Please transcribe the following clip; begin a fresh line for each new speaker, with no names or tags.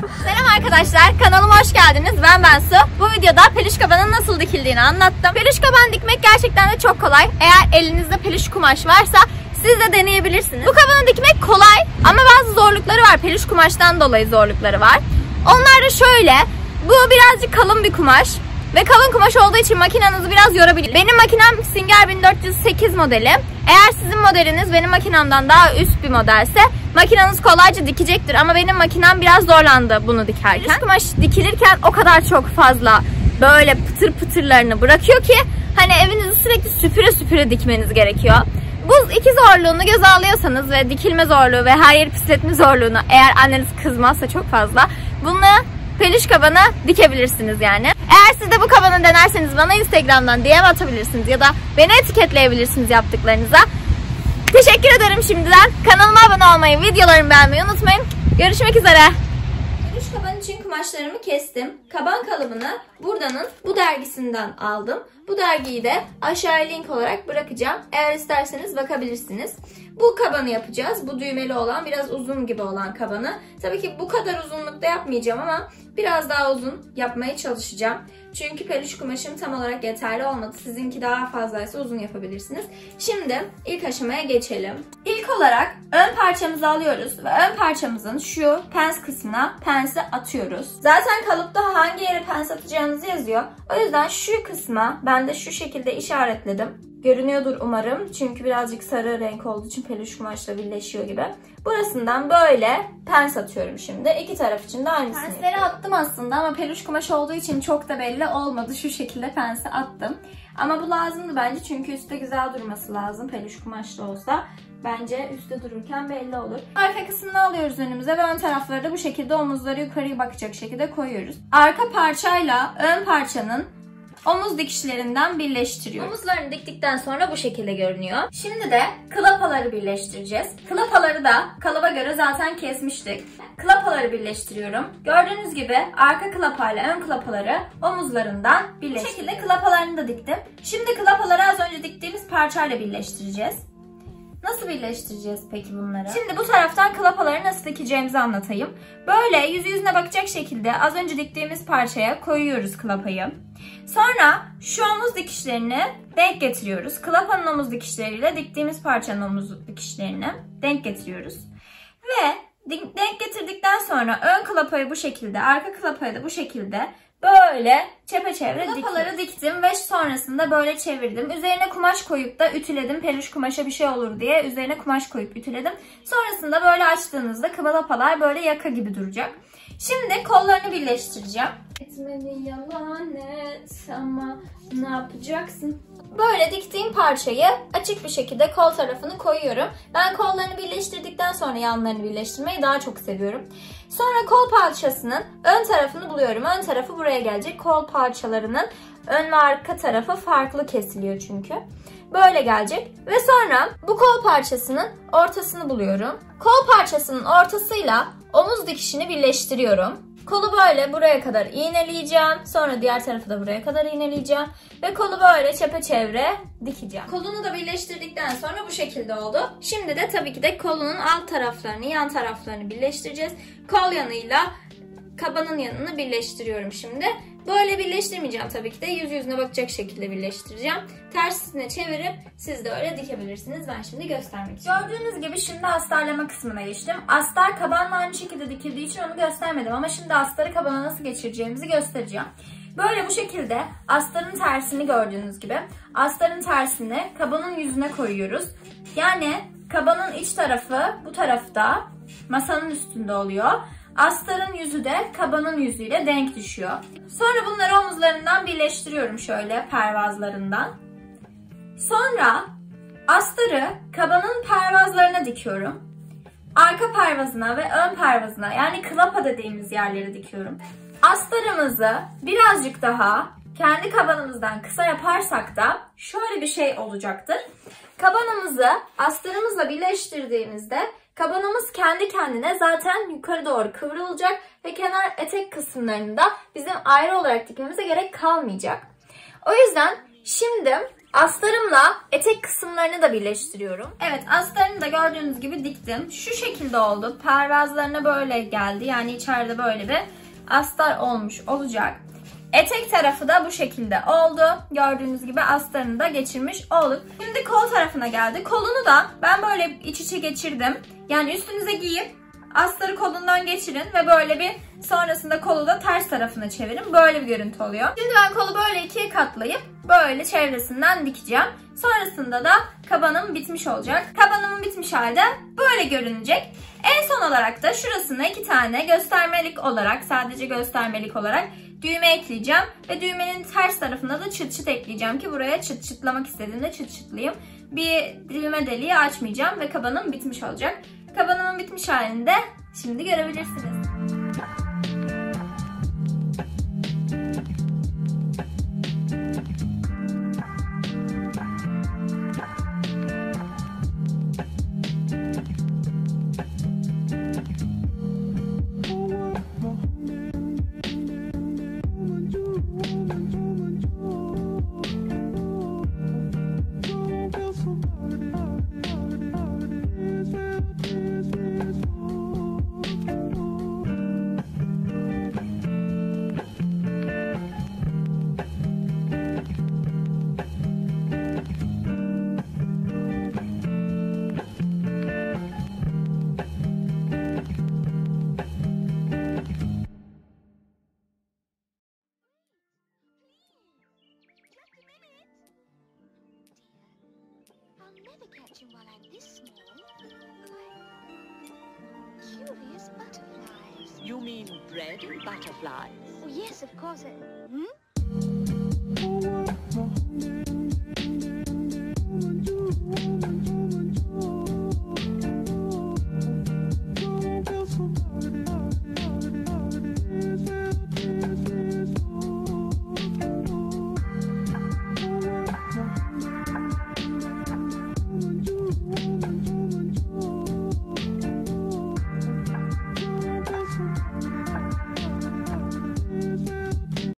Selam arkadaşlar, kanalıma hoş geldiniz. Ben Bensu. Bu videoda peluş kabanın nasıl dikildiğini anlattım. Peluş kaban dikmek gerçekten de çok kolay. Eğer elinizde peluş kumaş varsa siz de deneyebilirsiniz. Bu kabanı dikmek kolay ama bazı zorlukları var. Peluş kumaştan dolayı zorlukları var. Onlar da şöyle. Bu birazcık kalın bir kumaş. Ve kalın kumaş olduğu için makinenizi biraz yorabilir. Benim makinem Singer 1408 modeli. Eğer sizin modeliniz benim makinamdan daha üst bir modelse makineniz kolayca dikecektir. Ama benim makinem biraz zorlandı bunu dikerken. Peluş kumaş dikilirken o kadar çok fazla böyle pıtır pıtırlarını bırakıyor ki hani evinizi sürekli süpüre süpüre dikmeniz gerekiyor. Bu iki zorluğunu göze alıyorsanız ve dikilme zorluğu ve her yeri pisletme zorluğunu, eğer anneniz kızmazsa çok fazla, bunu peluş kabanı dikebilirsiniz yani. Eğer siz de bu kabanı denerseniz bana Instagram'dan DM atabilirsiniz ya da beni etiketleyebilirsiniz yaptıklarınıza. Teşekkür ederim şimdiden. Kanalıma abone olmayı, videolarımı beğenmeyi unutmayın. Görüşmek üzere. Peluş kaban için kumaşlarımı kestim. Kaban kalıbını buradanın bu dergisinden aldım. Bu dergiyi de aşağıya link olarak bırakacağım. Eğer isterseniz bakabilirsiniz. Bu kabanı yapacağız. Bu düğmeli olan, biraz uzun gibi olan kabanı. Tabii ki bu kadar uzunlukta yapmayacağım ama biraz daha uzun yapmaya çalışacağım. Çünkü peluş kumaşım tam olarak yeterli olmadı. Sizinki daha fazlaysa uzun yapabilirsiniz. Şimdi ilk aşamaya geçelim. İlk olarak ön parçamızı alıyoruz ve ön parçamızın şu pens kısmına pensi atıyoruz. Zaten kalıpta hangi yere pens atacağınızı yazıyor. O yüzden şu kısma ben de şu şekilde işaretledim. Görünüyordur umarım. Çünkü birazcık sarı renk olduğu için peluş kumaşla birleşiyor gibi. Burasından böyle pens atıyorum şimdi. İki taraf için de aynısını. Pensleri attım aslında ama peluş kumaş olduğu için çok da belli olmadı. Şu şekilde pensi attım. Ama bu lazımdı bence çünkü üstte güzel durması lazım. Peluş kumaşlı olsa bence üstte dururken belli olur. Arka kısmını alıyoruz önümüze ve ön tarafları da bu şekilde omuzları yukarıya bakacak şekilde koyuyoruz. Arka parçayla ön parçanın omuz dikişlerinden birleştiriyoruz. Omuzlarını diktikten sonra bu şekilde görünüyor. Şimdi de klapaları birleştireceğiz. Klapaları da kalıba göre zaten kesmiştik. Klapaları birleştiriyorum. Gördüğünüz gibi arka klapayla ön klapaları omuzlarından birleştirdim. Bu şekilde klapalarını da diktim. Şimdi klapaları az önce diktiğimiz parçayla birleştireceğiz. Nasıl birleştireceğiz peki bunları? Şimdi bu taraftan klapaları nasıl dikeceğimizi anlatayım. Böyle yüzüne bakacak şekilde az önce diktiğimiz parçaya koyuyoruz klapayı. Sonra şu omuz dikişlerini denk getiriyoruz. Klapanın omuz dikişleriyle diktiğimiz parçanın omuz dikişlerini denk getiriyoruz. Ve denk getirdikten sonra ön klapayı bu şekilde, arka klapayı da bu şekilde böyle çepeçevre klapaları diktim ve sonrasında böyle çevirdim. Üzerine kumaş koyup da ütüledim. Peluş kumaşa bir şey olur diye üzerine kumaş koyup ütüledim. Sonrasında böyle açtığınızda klapalar böyle yaka gibi duracak. Şimdi kollarını birleştireceğim. Etmeni yalan et ama ne yapacaksın? Böyle diktiğim parçayı açık bir şekilde kol tarafını koyuyorum. Ben kollarını birleştirdikten sonra yanlarını birleştirmeyi daha çok seviyorum. Sonra kol parçasının ön tarafını buluyorum. Ön tarafı buraya gelecek. Kol parçalarının ön ve arka tarafı farklı kesiliyor çünkü. Böyle gelecek. Ve sonra bu kol parçasının ortasını buluyorum. Kol parçasının ortasıyla omuz dikişini birleştiriyorum. Kolu böyle buraya kadar iğneleyeceğim. Sonra diğer tarafı da buraya kadar iğneleyeceğim. Ve kolu böyle çepeçevre dikeceğim. Kolunu da birleştirdikten sonra bu şekilde oldu. Şimdi de tabii ki de kolunun alt taraflarını, yan taraflarını birleştireceğiz. Kol yanıyla kabanın yanını birleştiriyorum şimdi. Böyle birleştirmeyeceğim tabii ki de. Yüzüne bakacak şekilde birleştireceğim. Tersine çevirip siz de öyle dikebilirsiniz. Ben şimdi göstermek istiyorum. Gördüğünüz gibi şimdi astarlama kısmına geçtim. Astar kabanla aynı şekilde dikildiği için onu göstermedim. Ama şimdi astarı kabana nasıl geçireceğimizi göstereceğim. Böyle bu şekilde astarın tersini gördüğünüz gibi. Astarın tersini kabanın yüzüne koyuyoruz. Yani kabanın iç tarafı bu tarafta masanın üstünde oluyor. Astarın yüzü de kabanın yüzüyle denk düşüyor. Sonra bunları omuzlarından birleştiriyorum şöyle pervazlarından. Sonra astarı kabanın pervazlarına dikiyorum. Arka pervazına ve ön pervazına yani klapa dediğimiz yerlere dikiyorum. Astarımızı birazcık daha kendi kabanımızdan kısa yaparsak da şöyle bir şey olacaktır. Kabanımızı astarımızla birleştirdiğimizde kabanımız kendi kendine zaten yukarı doğru kıvrılacak ve kenar etek kısımlarında bizim ayrı olarak dikmemize gerek kalmayacak. O yüzden şimdi Astarımla etek kısımlarını da birleştiriyorum. Evet, astarını da gördüğünüz gibi diktim. Şu şekilde oldu. Pervazlarına böyle geldi. Yani içeride böyle bir astar olmuş olacak. Etek tarafı da bu şekilde oldu. Gördüğünüz gibi astarını da geçirmiş olduk. Şimdi kol tarafına geldi. Kolunu da ben böyle iç içe geçirdim. Yani üstünüze giyip astarı kolundan geçirin ve böyle bir sonrasında kolu da ters tarafına çevirin. Böyle bir görüntü oluyor. Şimdi ben kolu böyle ikiye katlayıp böyle çevresinden dikeceğim. Sonrasında da kabanım bitmiş olacak. Kabanımın bitmiş halde böyle görünecek. En son olarak da şurasına 2 tane göstermelik olarak, sadece göstermelik olarak düğme ekleyeceğim. Ve düğmenin ters tarafına da çıt çıt ekleyeceğim ki buraya çıt çıtlamak istediğimde çıt çıtlayayım. Bir düğme deliği açmayacağım ve kabanım bitmiş olacak. Kabanımın bitmiş halinde şimdi görebilirsiniz.
Catch him while I'm this small. Curious butterflies.
You mean bread and butterflies?
Oh, yes, of course. Hmm?